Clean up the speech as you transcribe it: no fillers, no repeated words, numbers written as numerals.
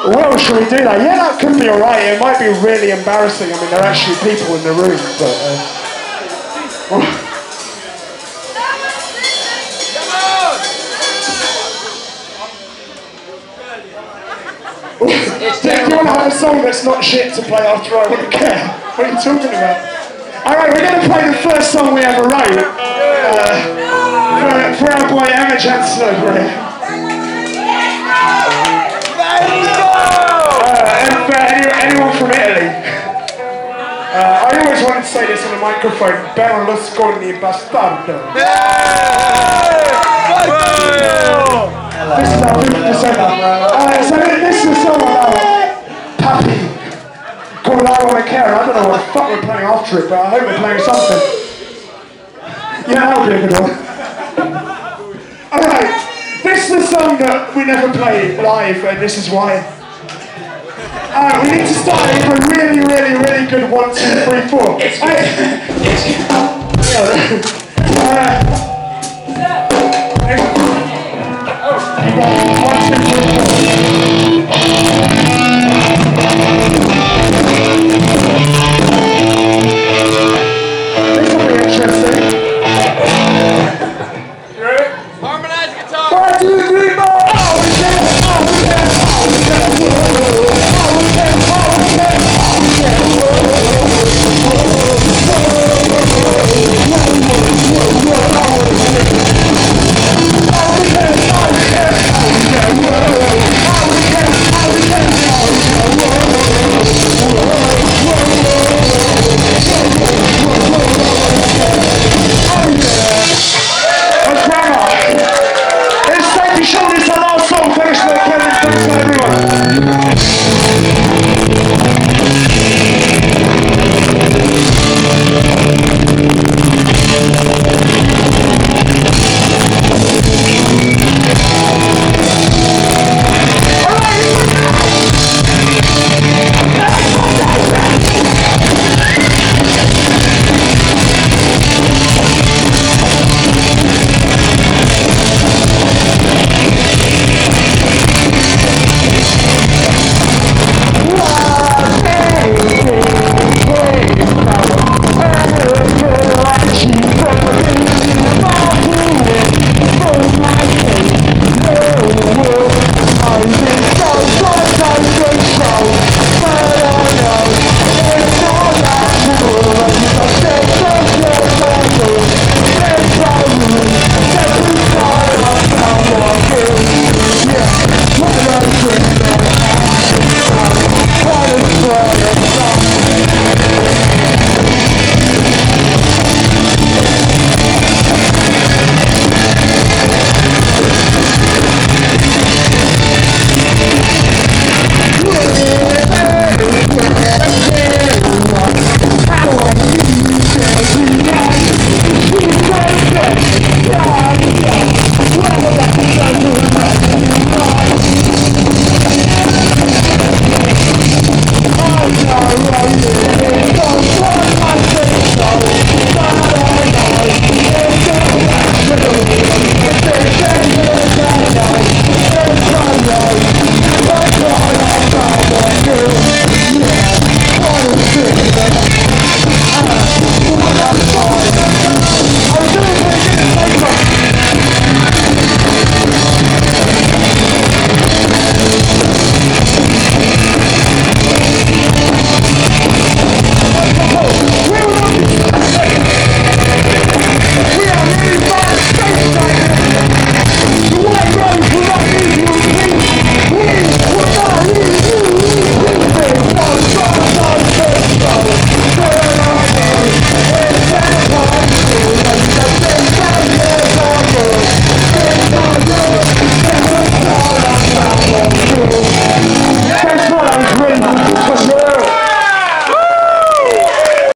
Well, should we do that? Yeah, that could be alright. It might be really embarrassing. I mean, there are actually people in the room, but... Do you want to have a song that's not shit to play after I wouldn't care? What are you talking about? Alright, we're going to play the first song we ever wrote. For our boy Emma Jansen over here. And for anyone from Italy. I always wanted to say this on the microphone. Berlusconi bastardo. This is our 5th December. So this is a song about Papi called I Wanna Care. I don't know what the fuck we're playing after it, but I hope we're playing something. Yeah, that'll be a good one. Alright, this is a song that we never play live, and this is why. We need to start with a really, really, really good 1, 2, 3, 4.